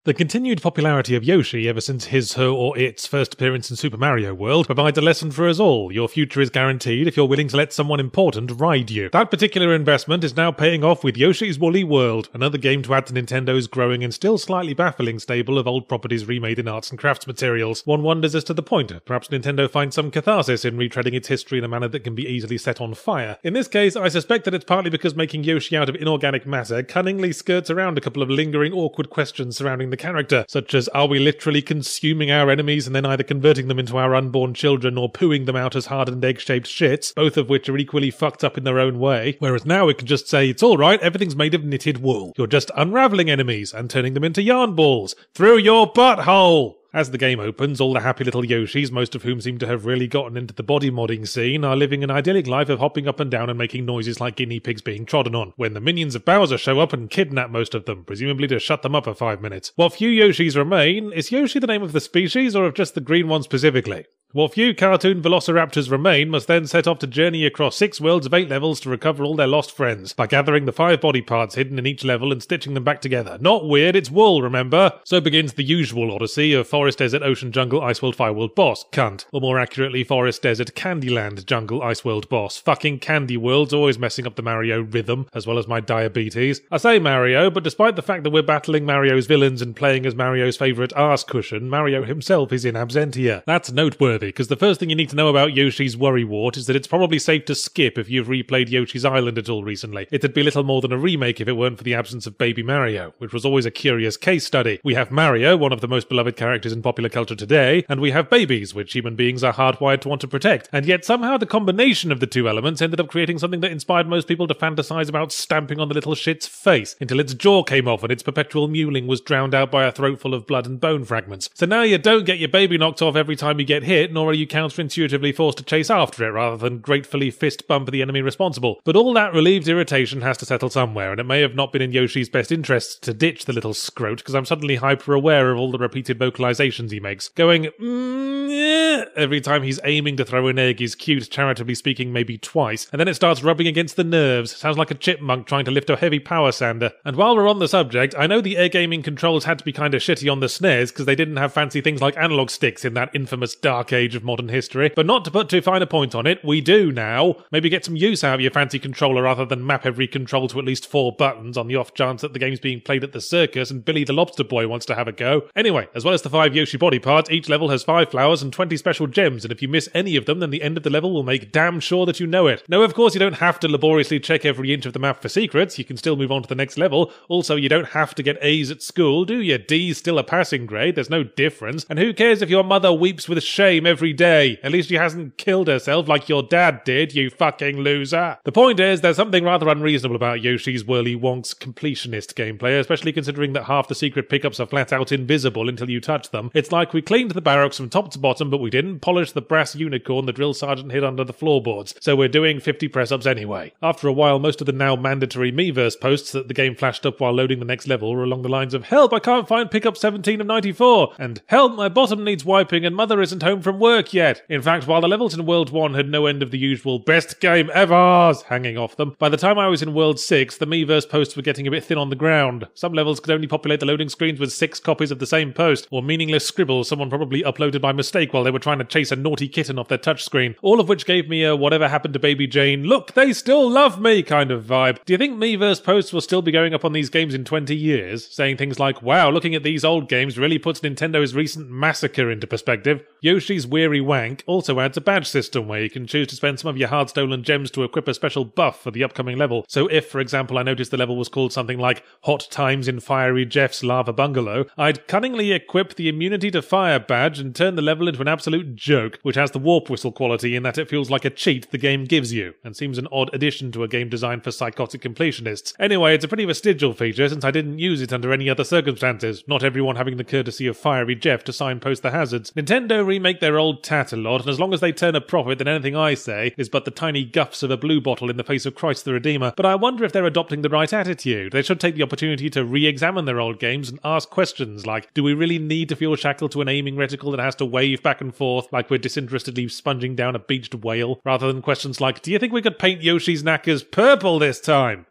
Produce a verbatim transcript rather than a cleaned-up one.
The continued popularity of Yoshi ever since his, her, or its first appearance in Super Mario World provides a lesson for us all. Your future is guaranteed if you're willing to let someone important ride you. That particular investment is now paying off with Yoshi's Woolly World, another game to add to Nintendo's growing and still slightly baffling stable of old properties remade in arts and crafts materials. One wonders as to the point. Perhaps Nintendo finds some catharsis in retreading its history in a manner that can be easily set on fire. In this case, I suspect that it's partly because making Yoshi out of inorganic matter cunningly skirts around a couple of lingering awkward questions surrounding the character, such as are we literally consuming our enemies and then either converting them into our unborn children or pooing them out as hardened egg-shaped shits, both of which are equally fucked up in their own way, whereas now we can just say, it's alright, everything's made of knitted wool. You're just unravelling enemies and turning them into yarn balls. Through your butthole! As the game opens, all the happy little Yoshis, most of whom seem to have really gotten into the body modding scene, are living an idyllic life of hopping up and down and making noises like guinea pigs being trodden on, when the minions of Bowser show up and kidnap most of them, presumably to shut them up for five minutes. What few Yoshis remain, is Yoshi the name of the species or of just the green one specifically? What few cartoon velociraptors remain must then set off to journey across six worlds of eight levels to recover all their lost friends, by gathering the five body parts hidden in each level and stitching them back together. Not weird, it's wool, remember? So begins the usual odyssey of Forest, Desert, Ocean, Jungle, Ice World, Fire World, Boss, cunt. Or more accurately, Forest, Desert, Candyland, Jungle, Ice World, Boss. Fucking Candy World's always messing up the Mario rhythm, as well as my diabetes. I say Mario, but despite the fact that we're battling Mario's villains and playing as Mario's favourite arse cushion, Mario himself is in absentia. That's noteworthy, because the first thing you need to know about Yoshi's Worrywart is that it's probably safe to skip if you've replayed Yoshi's Island at all recently. It'd be little more than a remake if it weren't for the absence of Baby Mario, which was always a curious case study. We have Mario, one of the most beloved characters in popular culture today, and we have babies, which human beings are hardwired to want to protect. And yet somehow the combination of the two elements ended up creating something that inspired most people to fantasize about stamping on the little shit's face, until its jaw came off and its perpetual mewling was drowned out by a throat full of blood and bone fragments. So now you don't get your baby knocked off every time you get hit, nor are you counterintuitively forced to chase after it rather than gratefully fist bump the enemy responsible. But all that relieved irritation has to settle somewhere, and it may have not been in Yoshi's best interests to ditch the little scrote, because I'm suddenly hyper aware of all the repeated vocalizations he makes, going mm, yeah, every time he's aiming to throw an egg is cute, charitably speaking, maybe twice, and then it starts rubbing against the nerves. Sounds like a chipmunk trying to lift a heavy power sander. And while we're on the subject, I know the egg aiming controls had to be kind of shitty on the S N E S because they didn't have fancy things like analog sticks in that infamous dark age of modern history, but not to put too fine a point on it, we do now. Maybe get some use out of your fancy controller rather than map every control to at least four buttons on the off chance that the game's being played at the circus and Billy the Lobster Boy wants to have a go. Anyway, as well as the five Yoshi body parts, each level has five flowers and twenty special gems, and if you miss any of them, then the end of the level will make damn sure that you know it. No, of course you don't have to laboriously check every inch of the map for secrets, you can still move on to the next level. Also, you don't have to get A's at school, do you? D's still a passing grade, there's no difference. And who cares if your mother weeps with shame every day? At least she hasn't killed herself like your dad did, you fucking loser. The point is, there's something rather unreasonable about Yoshi's Whirly Wonk's completionist gameplay, especially considering that half the secret pickups are flat out invisible until you touch them. It's like we cleaned the barracks from top to bottom, but we didn't polish the brass unicorn the drill sergeant hid under the floorboards, so we're doing fifty press-ups anyway. After a while, most of the now mandatory Miiverse posts that the game flashed up while loading the next level were along the lines of, help, I can't find pickup seventeen of ninety-four, and help, my bottom needs wiping and mother isn't home from work yet. In fact, while the levels in World one had no end of the usual best game ever hanging off them, by the time I was in World six, the Miiverse posts were getting a bit thin on the ground. Some levels could only populate the loading screens with six copies of the same post, or meaningless scribbles someone probably uploaded by mistake while they were trying to chase a naughty kitten off their touchscreen, all of which gave me a whatever happened to Baby Jane, look, they still love me kind of vibe. Do you think Miiverse posts will still be going up on these games in twenty years, saying things like, wow, looking at these old games really puts Nintendo's recent massacre into perspective? Yoshi's Weary Wank also adds a badge system where you can choose to spend some of your hard-stolen gems to equip a special buff for the upcoming level. So if, for example, I noticed the level was called something like Hot Times in Fiery Jeff's Lava Bungalow, I'd cunningly equip the Immunity to Fire badge and turn the level into an absolute joke, which has the warp whistle quality in that it feels like a cheat the game gives you, and seems an odd addition to a game designed for psychotic completionists. Anyway, it's a pretty vestigial feature since I didn't use it under any other circumstances, not everyone having the courtesy of Fiery Jeff to signpost the hazards. Nintendo remake their old tat a lot, and as long as they turn a profit, then anything I say is but the tiny guffs of a blue bottle in the face of Christ the Redeemer. But I wonder if they're adopting the right attitude. They should take the opportunity to re-examine their old games and ask questions like, do we really need to feel shackled to an aiming reticle that has to wave back and forth like we're disinterestedly sponging down a beached whale, rather than questions like, do you think we could paint Yoshi's knackers purple this time?